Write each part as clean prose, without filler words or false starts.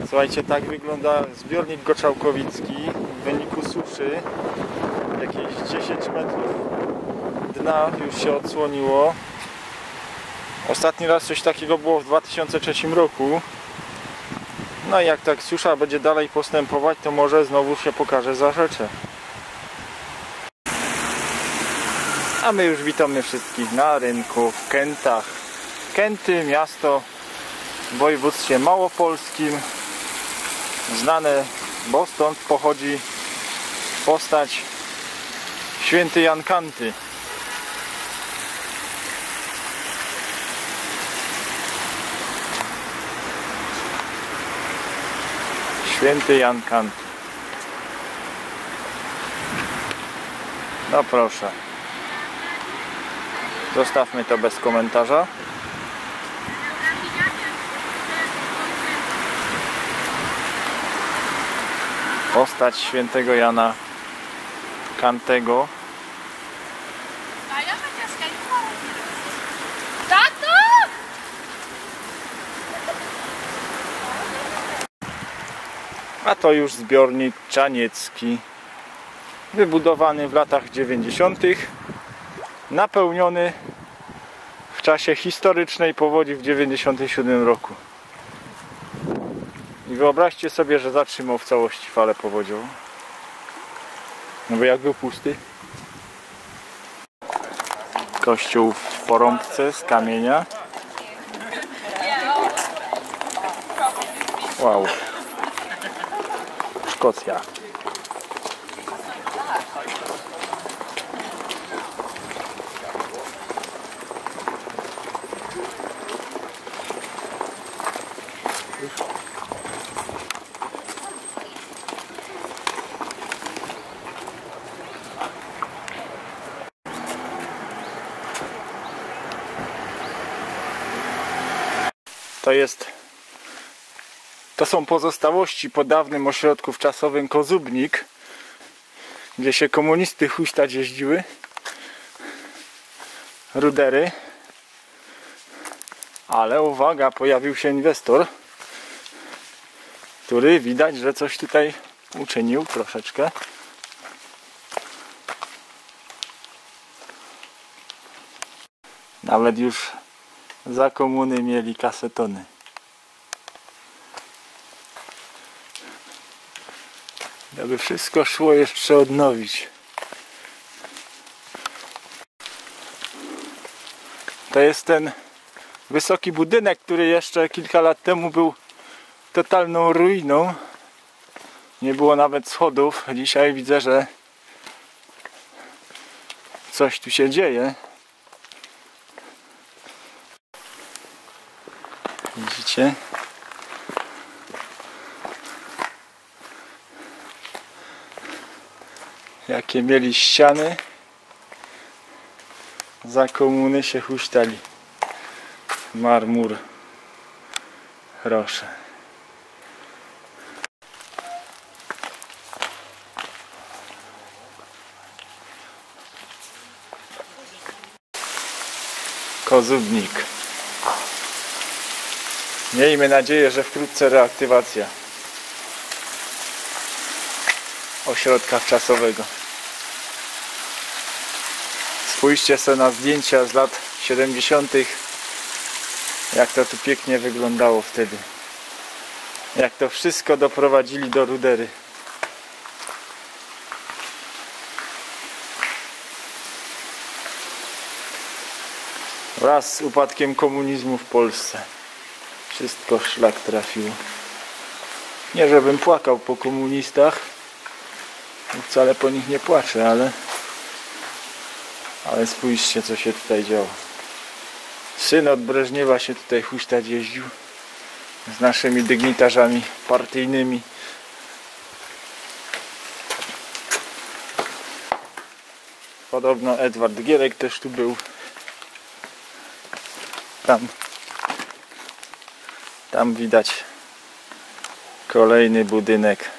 Słuchajcie, tak wygląda zbiornik Goczałkowicki w wyniku suszy. Jakieś 10 metrów dna już się odsłoniło. Ostatni raz coś takiego było w 2003 roku. No i jak tak susza będzie dalej postępować, to może znowu się pokaże zarzecze. A my już witamy wszystkich na rynku w Kętach. Kęty, miasto w województwie małopolskim. Znane, bo stąd pochodzi postać Święty Jan Kanty. Święty Jan Kanty. No proszę. Zostawmy to bez komentarza. Postać świętego Jana Kantego. A to już zbiornik Czaniecki, wybudowany w latach 90., napełniony w czasie historycznej powodzi w 97 roku. I wyobraźcie sobie, że zatrzymał w całości falę powodziową. No bo jak był pusty. Kościół w porąbce z kamienia. Wow. Szkocja. To są pozostałości po dawnym ośrodku wczasowym Kozubnik, gdzie się komunisty huśtać jeździły. Rudery. Ale uwaga, pojawił się inwestor, który widać, że coś tutaj uczynił troszeczkę. Nawet już za komuny mieli kasetony. Aby wszystko szło jeszcze odnowić. To jest ten wysoki budynek, który jeszcze kilka lat temu był totalną ruiną. Nie było nawet schodów. Dzisiaj widzę, że coś tu się dzieje. Widzicie? Jakie mieli ściany. Za komuny się huśtali. Marmur. Proszę. Kozubnik. Miejmy nadzieję, że wkrótce reaktywacja ośrodka wczasowego. Spójrzcie sobie na zdjęcia z lat 70. Jak to tu pięknie wyglądało wtedy. Jak to wszystko doprowadzili do rudery. Wraz z upadkiem komunizmu w Polsce wszystko szlak trafiło. Nie żebym płakał po komunistach, wcale po nich nie płaczę, ale spójrzcie, co się tutaj działo. Syn od Breżniewa się tutaj huśtać jeździł z naszymi dygnitarzami partyjnymi. Podobno Edward Gierek też tu był. Tam widać kolejny budynek.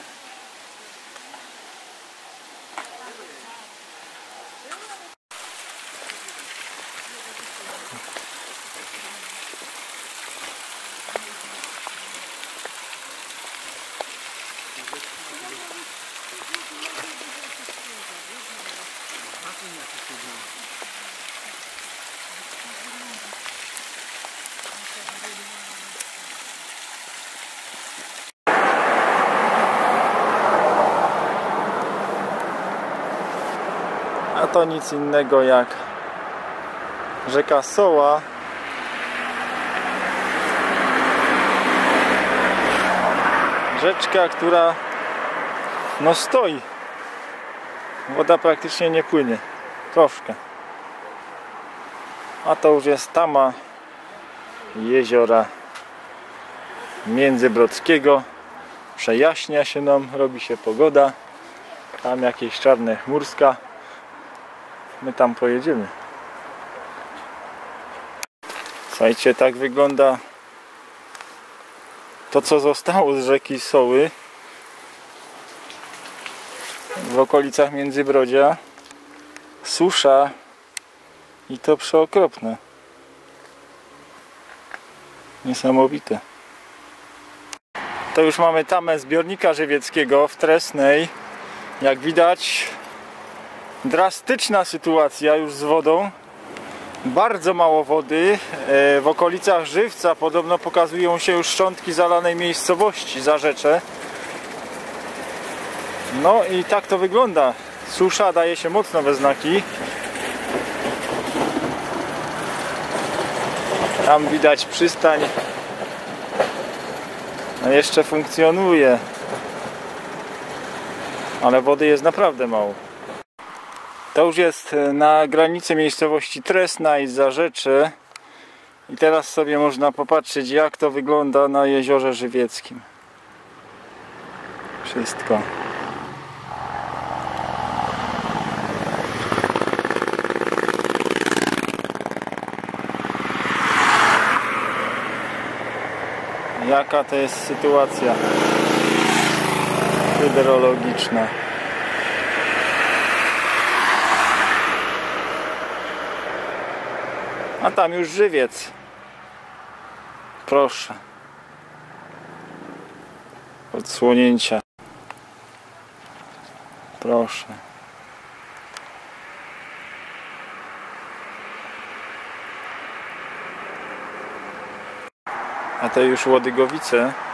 a to nic innego jak rzeka Soła. Rzeczka, która no stoi. Woda praktycznie nie płynie. Troszkę. A to już jest tama jeziora Międzybrodzkiego. Przejaśnia się nam, robi się pogoda. Tam jakieś czarne chmurska. My tam pojedziemy. Słuchajcie, tak wygląda to, co zostało z rzeki Soły w okolicach Międzybrodzia. Susza i to przeokropne. Niesamowite. To już mamy tamę zbiornika żywieckiego w Tresnej. Jak widać, drastyczna sytuacja już z wodą. Bardzo mało wody. W okolicach Żywca podobno pokazują się już szczątki zalanej miejscowości, Zarzecze. No i tak to wygląda. Susza daje się mocno we znaki. Tam widać przystań. No jeszcze funkcjonuje. Ale wody jest naprawdę mało. To już jest na granicy miejscowości Tresna i Zarzecze. I teraz sobie można popatrzeć, jak to wygląda na jeziorze żywieckim. Wszystko. Jaka to jest sytuacja hydrologiczna. A tam już Żywiec. Proszę. Odsłonięcia. Proszę. A to już Łodygowice.